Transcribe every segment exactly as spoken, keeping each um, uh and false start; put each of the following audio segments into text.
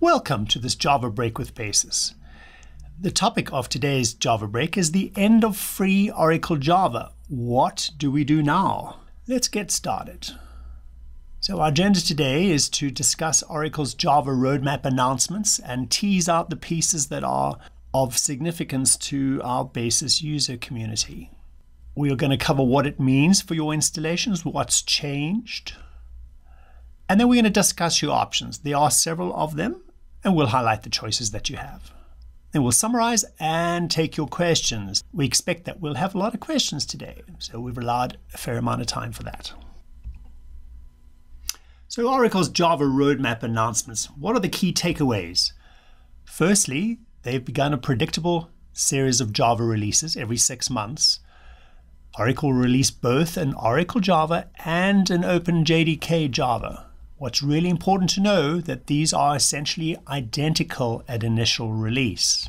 Welcome to this Java Break with Basis. The topic of today's Java Break is the end of free Oracle Java. What do we do now? Let's get started. So our agenda today is to discuss Oracle's Java roadmap announcements and tease out the pieces that are of significance to our Basis user community. We are going to cover what it means for your installations, what's changed, and then we're going to discuss your options. There are several of them, and we'll highlight the choices that you have. Then we'll summarize and take your questions. We expect that we'll have a lot of questions today, so we've allowed a fair amount of time for that. So Oracle's Java roadmap announcements. What are the key takeaways? Firstly, they've begun a predictable series of Java releases every six months. Oracle released both an Oracle Java and an OpenJDK Java. What's really important to know that these are essentially identical at initial release.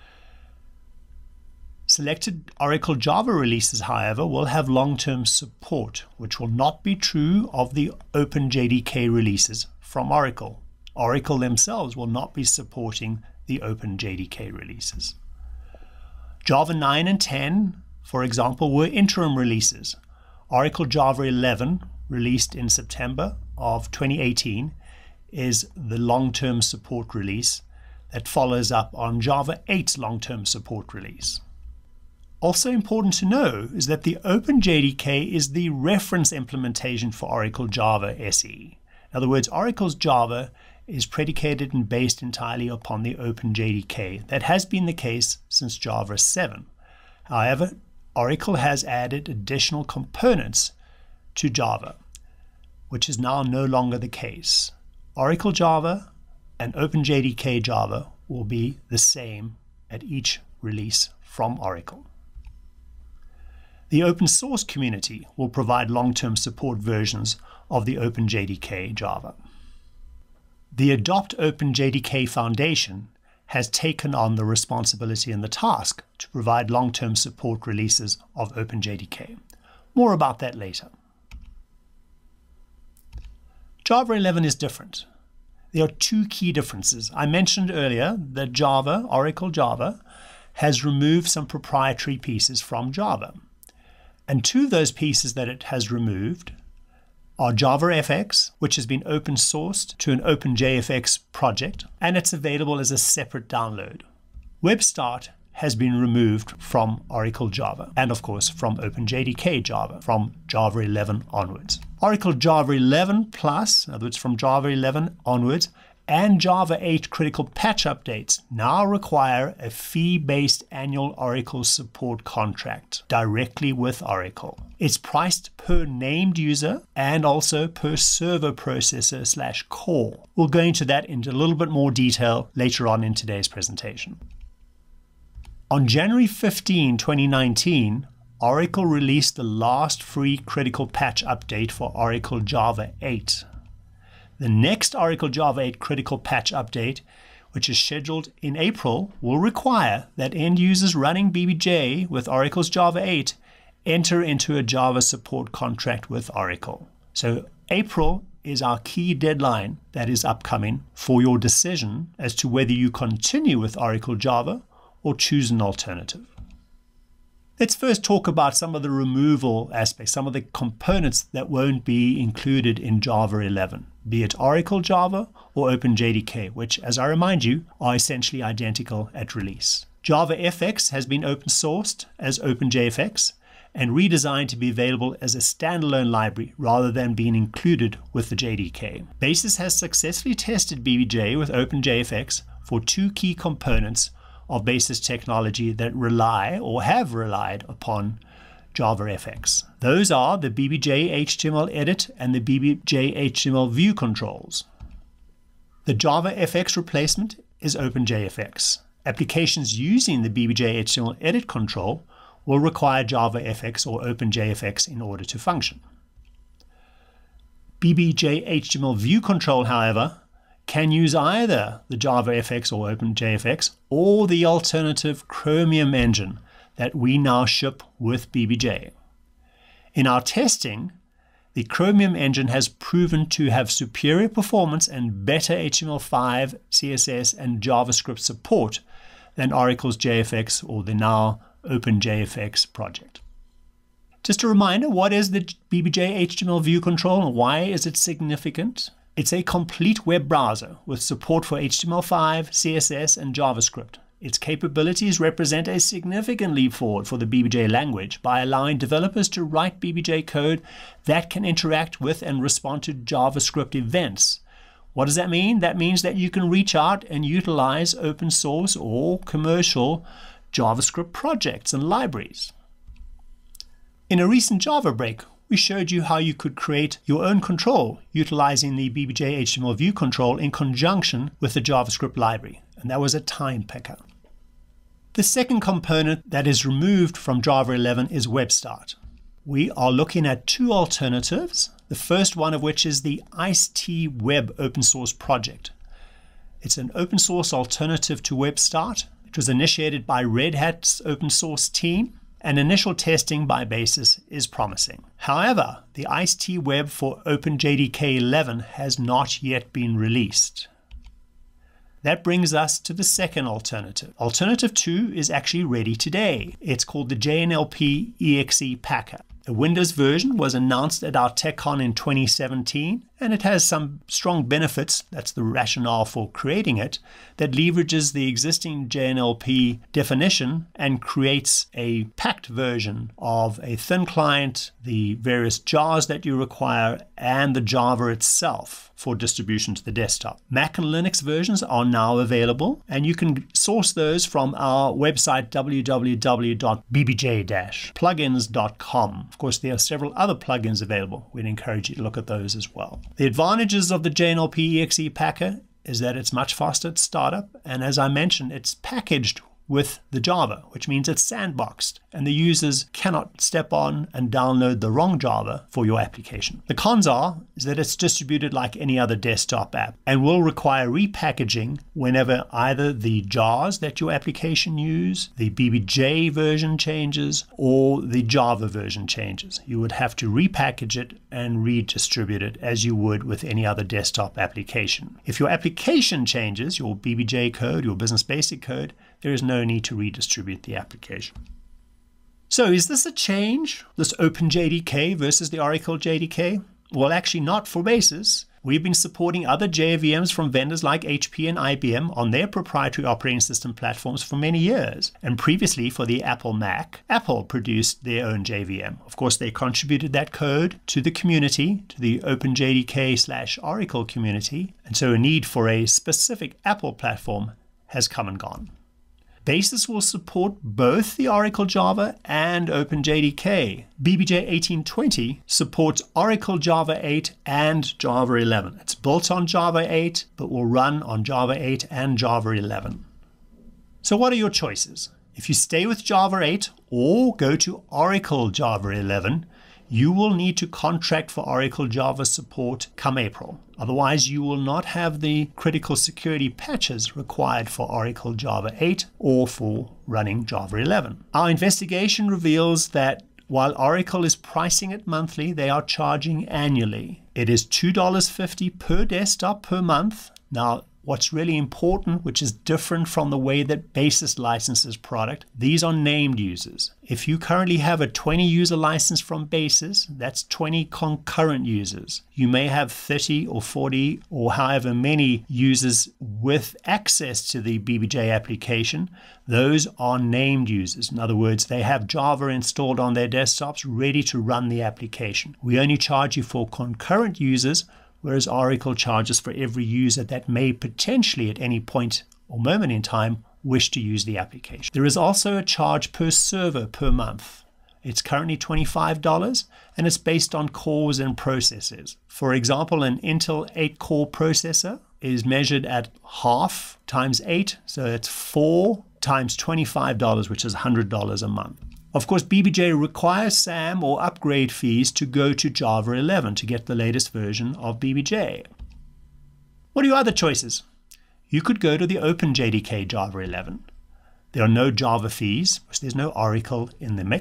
Selected Oracle Java releases, however, will have long-term support, which will not be true of the OpenJDK releases from Oracle. Oracle themselves will not be supporting the OpenJDK releases. Java nine and ten, for example, were interim releases. Oracle Java eleven, released in September of twenty eighteen, is the long-term support release that follows up on Java eight's long-term support release. Also important to know is that the OpenJDK is the reference implementation for Oracle Java S E. In other words, Oracle's Java is predicated and based entirely upon the OpenJDK. That has been the case since Java seven. However, Oracle has added additional components to Java, which is now no longer the case. Oracle Java and OpenJDK Java will be the same at each release from Oracle. The open source community will provide long-term support versions of the OpenJDK Java. The Adopt OpenJDK Foundation has taken on the responsibility and the task to provide long-term support releases of OpenJDK. More about that later. Java eleven is different. There are two key differences. I mentioned earlier that Java, Oracle Java, has removed some proprietary pieces from Java. And two of those pieces that it has removed are JavaFX, which has been open sourced to an OpenJFX project, and it's available as a separate download. WebStart has been removed from Oracle Java, and of course from OpenJDK Java, from Java eleven onwards. Oracle Java eleven Plus, in other words from Java eleven onwards, and Java eight critical patch updates now require a fee-based annual Oracle support contract directly with Oracle. It's priced per named user and also per server processor slash core. We'll go into that in a little bit more detail later on in today's presentation. On January fifteenth, twenty nineteen, Oracle released the last free critical patch update for Oracle Java eight. The next Oracle Java eight critical patch update, which is scheduled in April, will require that end users running B B J with Oracle's Java eight enter into a Java support contract with Oracle. So April is our key deadline that is upcoming for your decision as to whether you continue with Oracle Java or choose an alternative. Let's first talk about some of the removal aspects, some of the components that won't be included in Java eleven, be it Oracle Java or OpenJDK, which, as I remind you, are essentially identical at release. JavaFX has been open sourced as OpenJFX and redesigned to be available as a standalone library rather than being included with the J D K. Basis has successfully tested B B J with OpenJFX for two key components of Basis technology that rely or have relied upon JavaFX. Those are the BBiHtml edit and the BBiHtmlView controls. The JavaFX replacement is OpenJFX. Applications using the BBiHtml edit control will require JavaFX or OpenJFX in order to function. BBiHtmlView control, however, can use either the JavaFX or OpenJFX or the alternative Chromium engine that we now ship with B B J. In our testing, the the Chromium engine has proven to have superior performance and better H T M L five, C S S, and JavaScript support than Oracle's J F X or the now OpenJFX project. Just a reminder, what is the B B J H T M L view control and why is it significant? It's a complete web browser with support for H T M L five, C S S, and JavaScript. Its capabilities represent a significant leap forward for the B B J language by allowing developers to write B B J code that can interact with and respond to JavaScript events. What does that mean? That means that you can reach out and utilize open source or commercial JavaScript projects and libraries. In a recent Java break, we showed you how you could create your own control utilizing the B B J H T M L view control in conjunction with the JavaScript library, and that was a time picker. The second component that is removed from Java eleven is WebStart. We are looking at two alternatives, the first one of which is the Ice-T Web open source project. It's an open source alternative to WebStart. It was initiated by Red Hat's open source team, and initial testing by Basis is promising. However, the Ice-T Web for OpenJDK eleven has not yet been released. That brings us to the second alternative. Alternative two is actually ready today. It's called the J N L P E X E Packer. A Windows version was announced at our TechCon in twenty seventeen, and it has some strong benefits, that's the rationale for creating it, that leverages the existing J N L P definition and creates a packed version of a thin client, the various jars that you require, and the Java itself for distribution to the desktop. Mac and Linux versions are now available, and you can source those from our website w w w dot b b j dash plugins dot com. Of course, there are several other plugins available. We'd encourage you to look at those as well. The advantages of the J N L P E X E Packer is that it's much faster at startup, and as I mentioned, it's packaged with the Java, which means it's sandboxed, and the users cannot step on and download the wrong Java for your application. The cons are is that it's distributed like any other desktop app and will require repackaging whenever either the jars that your application use, the B B J version changes, or the Java version changes. You would have to repackage it and redistribute it as you would with any other desktop application. If your application changes, your B B J code, your Business Basic code, there is no need to redistribute the application. So is this a change, this OpenJDK versus the Oracle J D K? Well, actually not for Basis. We've been supporting other J V Ms from vendors like H P and I B M on their proprietary operating system platforms for many years. And previously for the Apple Mac, Apple produced their own J V M. Of course, they contributed that code to the community, to the OpenJDK slash Oracle community. And so a need for a specific Apple platform has come and gone. Basis will support both the Oracle Java and OpenJDK. B B J eighteen twenty supports Oracle Java eight and Java eleven. It's built on Java eight, but will run on Java eight and Java eleven. So what are your choices? If you stay with Java eight or go to Oracle Java eleven, you will need to contract for Oracle Java support come April. Otherwise, you will not have the critical security patches required for Oracle Java eight or for running Java eleven. Our investigation reveals that while Oracle is pricing it monthly, they are charging annually. It is two dollars and fifty cents per desktop per month. Now, what's really important, which is different from the way that Basis licenses product, these are named users. If you currently have a twenty user license from Basis, that's twenty concurrent users. You may have thirty or forty or however many users with access to the B B J application. Those are named users. In other words, they have Java installed on their desktops ready to run the application. We only charge you for concurrent users, whereas Oracle charges for every user that may potentially at any point or moment in time wish to use the application. There is also a charge per server per month. It's currently twenty-five dollars and it's based on cores and processors. For example, an Intel eight core processor is measured at half times eight, so it's four times twenty-five dollars, which is one hundred dollars a month. Of course, B B J requires SAM or upgrade fees to go to Java eleven to get the latest version of B B J. What are your other choices? You could go to the OpenJDK Java eleven. There are no Java fees, because there's no Oracle in the mix.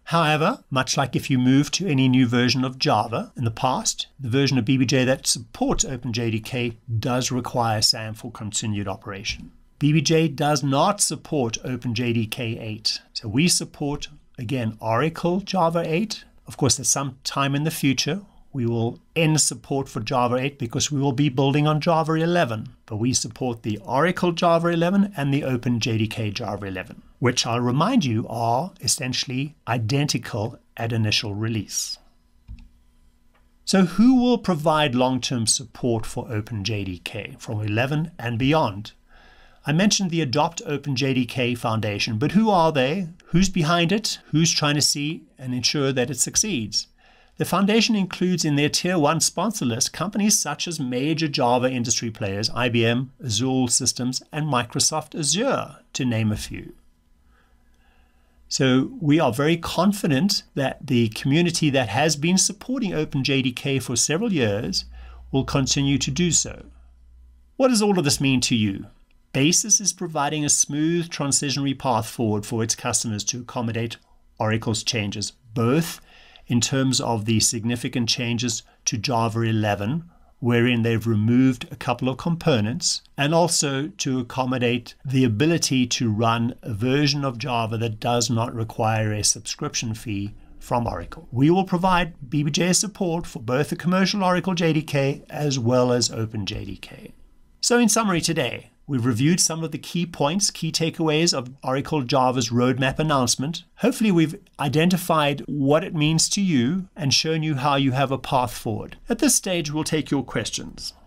However, much like if you move to any new version of Java in the past, the version of B B J that supports OpenJDK does require SAM for continued operation. B B J does not support OpenJDK eight. So we support, again, Oracle Java eight. Of course, at some time in the future, we will end support for Java eight because we will be building on Java eleven. But we support the Oracle Java eleven and the OpenJDK Java eleven, which I'll remind you are essentially identical at initial release. So who will provide long-term support for OpenJDK from eleven and beyond? I mentioned the Adopt OpenJDK Foundation, but who are they? Who's behind it? Who's trying to see and ensure that it succeeds? The foundation includes in their Tier one sponsor list companies such as major Java industry players, I B M, Azure Systems, and Microsoft Azure, to name a few. So we are very confident that the community that has been supporting OpenJDK for several years will continue to do so. What does all of this mean to you? Basis is providing a smooth transitionary path forward for its customers to accommodate Oracle's changes, both in terms of the significant changes to Java eleven, wherein they've removed a couple of components, and also to accommodate the ability to run a version of Java that does not require a subscription fee from Oracle. We will provide B B J support for both the commercial Oracle J D K as well as OpenJDK. So in summary today, we've reviewed some of the key points, key takeaways of Oracle Java's roadmap announcement. Hopefully we've identified what it means to you and shown you how you have a path forward. At this stage, we'll take your questions.